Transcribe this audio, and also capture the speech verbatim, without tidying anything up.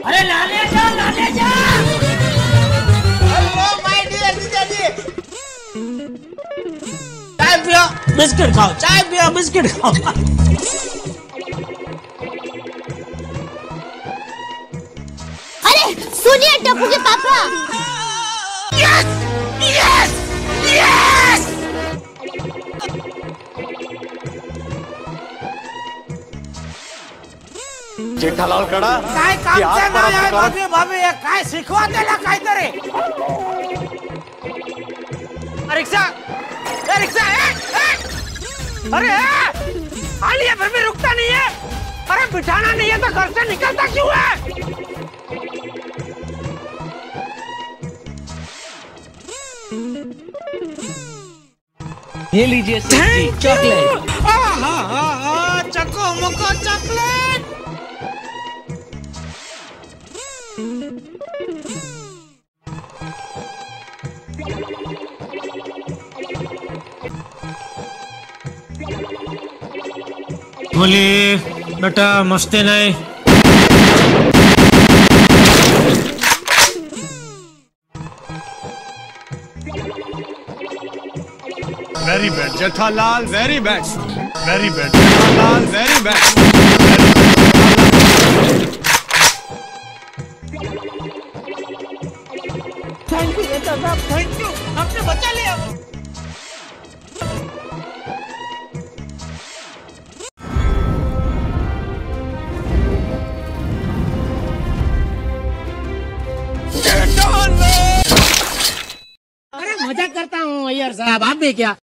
अरे लाले जा, लाले जा। हेलो माय डियर जीजा जी। चाय पियो, बिस्किट खाओ, चाय पियो, बिस्किट खाओ। अरे सुनिए टप्पू के पापा। Yes, yes, yes. जेठालाल कडा काय काम करणार आहे भाभी भाभी काय शिकवा त्याला काहीतरी रिक्शा ए रिक्शा ए, ए! अरे आलिया फिर भी रुकता नहीं है अरे बिठाना नहीं है तो घर से निकलता क्यों है ये लीजिए चॉकलेट चको मुको चॉकलेट बोली बेटा मस्ती नहीं very bad Jethalal very bad very bad Jethalal very bad thank you बेटा साहब थैंक यू आपने बचा लिया अरे मजाक करता हूँ अय्यर साहब आप भी क्या